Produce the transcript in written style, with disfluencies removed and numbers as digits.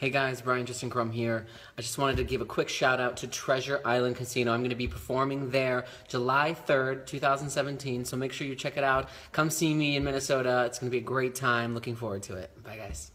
Hey guys, Justin Crum here. I just wanted to give a quick shout out to Treasure Island Casino. I'm going to be performing there July 3rd, 2017, so make sure you check it out. Come see me in Minnesota. It's going to be a great time. Looking forward to it. Bye guys.